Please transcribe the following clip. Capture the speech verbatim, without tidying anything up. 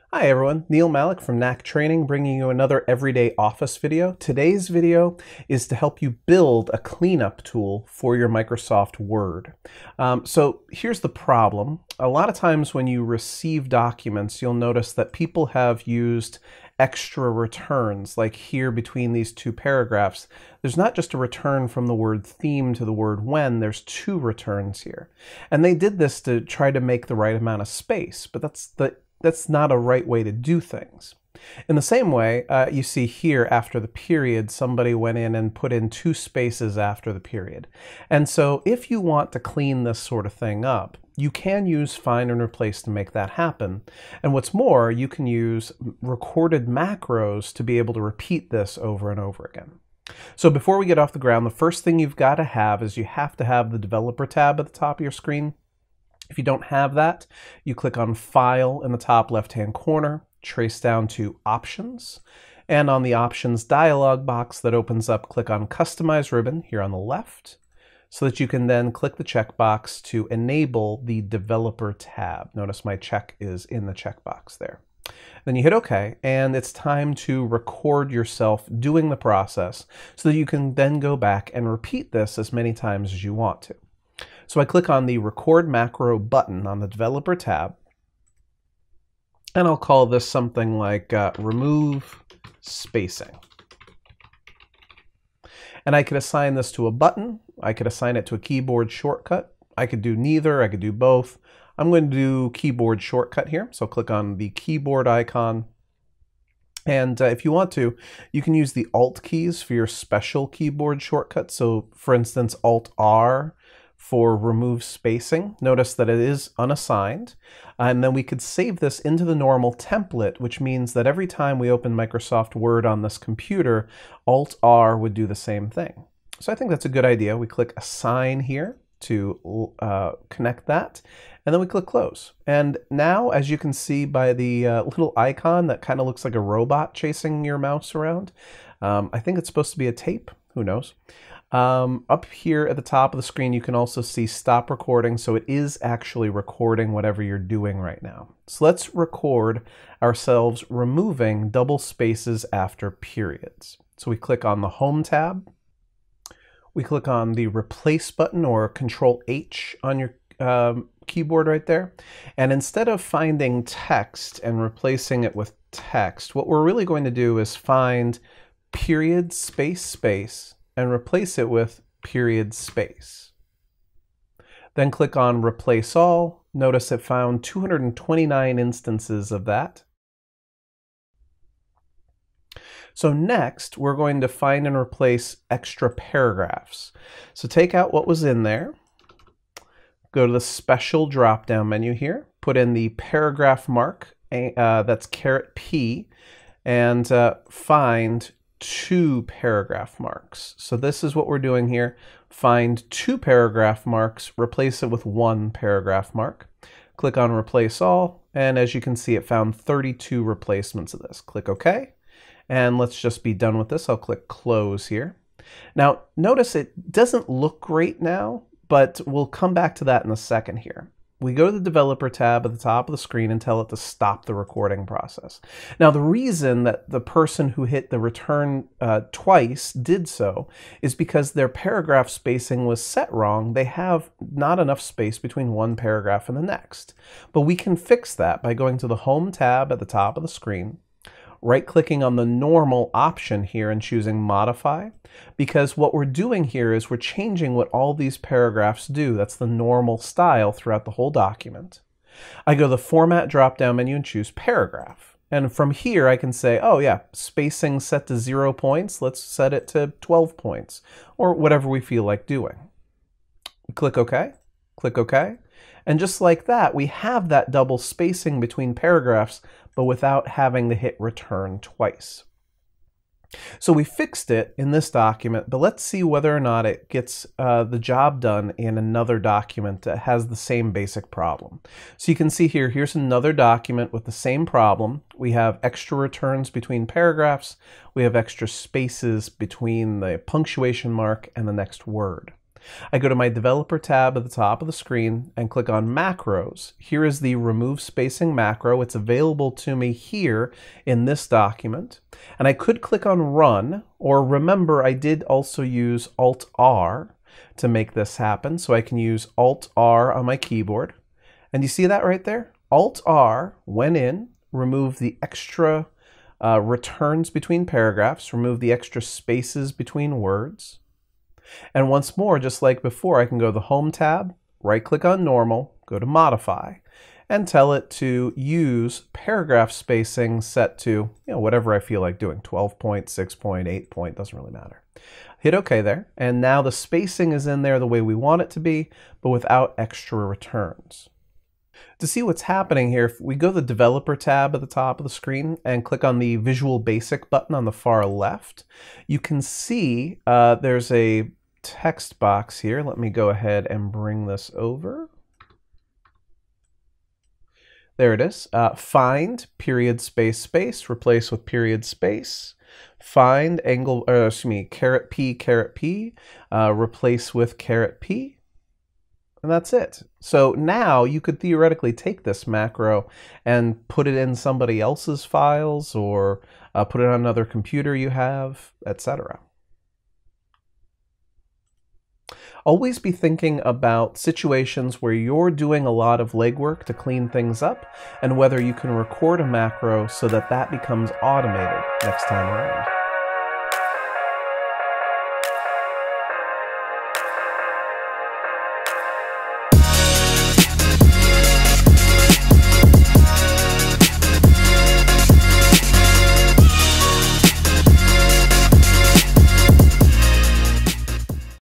Hi everyone, Neil Malik from N A C Training bringing you another everyday office video. Today's video is to help you build a cleanup tool for your Microsoft Word. Um, so here's the problem. A lot of times when you receive documents, you'll notice that people have used extra returns, like here between these two paragraphs. There's not just a return from the word theme to the word when, there's two returns here. And they did this to try to make the right amount of space, but that's the That's not a right way to do things. In the same way, uh, you see here after the period, somebody went in and put in two spaces after the period. And so if you want to clean this sort of thing up, you can use find and replace to make that happen. And what's more, you can use recorded macros to be able to repeat this over and over again. So before we get off the ground, the first thing you've got to have is you have to have the developer tab at the top of your screen. If you don't have that, you click on File in the top left-hand corner, trace down to Options, and on the Options dialog box that opens up, click on Customize ribbon here on the left, so that you can then click the checkbox to enable the Developer tab. Notice my check is in the checkbox there. Then you hit OK, and it's time to record yourself doing the process so that you can then go back and repeat this as many times as you want to. So I click on the Record Macro button on the Developer tab, and I'll call this something like uh, Remove Spacing. And I could assign this to a button, I could assign it to a keyboard shortcut, I could do neither, I could do both. I'm going to do keyboard shortcut here, so click on the keyboard icon. And uh, if you want to, you can use the Alt keys for your special keyboard shortcut. So for instance, Alt R for remove spacing. Notice that it is unassigned. And then we could save this into the normal template, which means that every time we open Microsoft Word on this computer, Alt R would do the same thing. So I think that's a good idea. We click Assign here to uh, connect that, and then we click Close. And now, as you can see by the uh, little icon that kind of looks like a robot chasing your mouse around, um, I think it's supposed to be a tape. Who knows? Um, up here at the top of the screen, you can also see stop recording, so it is actually recording whatever you're doing right now. So let's record ourselves removing double spaces after periods. So we click on the Home tab, we click on the Replace button or Control H on your um, keyboard right there, and instead of finding text and replacing it with text, what we're really going to do is find period space space and replace it with period space. Then click on Replace All. Notice it found two hundred twenty-nine instances of that. So next, we're going to find and replace extra paragraphs. So take out what was in there, go to the Special drop-down menu here, put in the paragraph mark, uh, that's caret P, and uh, find two paragraph marks. So this is what we're doing here. Find two paragraph marks, replace it with one paragraph mark. Click on Replace All, and as you can see, it found thirty-two replacements of this. Click OK, and let's just be done with this. I'll click Close here. Now, notice it doesn't look great now, but we'll come back to that in a second here. We go to the Developer tab at the top of the screen and tell it to stop the recording process. Now, the reason that the person who hit the return uh, twice did so is because their paragraph spacing was set wrong. They have not enough space between one paragraph and the next. But we can fix that by going to the Home tab at the top of the screen, right-clicking on the normal option here and choosing Modify, because what we're doing here is we're changing what all these paragraphs do. That's the normal style throughout the whole document. I go to the Format drop-down menu and choose Paragraph. And from here I can say, oh yeah, spacing set to zero points, let's set it to twelve points, or whatever we feel like doing. Click OK, click OK. And just like that, we have that double spacing between paragraphs, but without having to hit return twice. So we fixed it in this document, but let's see whether or not it gets uh, the job done in another document that has the same basic problem. So you can see here, here's another document with the same problem. We have extra returns between paragraphs. We have extra spaces between the punctuation mark and the next word. I go to my developer tab at the top of the screen and click on macros. Here is the remove spacing macro. It's available to me here in this document. And I could click on run, or remember I did also use Alt R to make this happen. So I can use Alt R on my keyboard. And you see that right there? Alt R went in, remove the extra uh, returns between paragraphs, remove the extra spaces between words. And once more, just like before, I can go to the Home tab, right-click on Normal, go to Modify, and tell it to use paragraph spacing set to, you know, whatever I feel like doing, twelve point, six point, eight point, doesn't really matter. Hit OK there, and now the spacing is in there the way we want it to be, but without extra returns. To see what's happening here, if we go to the Developer tab at the top of the screen and click on the Visual Basic button on the far left, you can see uh, there's a text box here. Let me go ahead and bring this over. There it is. Uh, find period space space, replace with period space. Find angle, uh, excuse me, caret P caret P, uh, replace with caret P. And that's it. So now you could theoretically take this macro and put it in somebody else's files, or uh, put it on another computer you have, et cetera. Always be thinking about situations where you're doing a lot of legwork to clean things up, and whether you can record a macro so that that becomes automated next time around.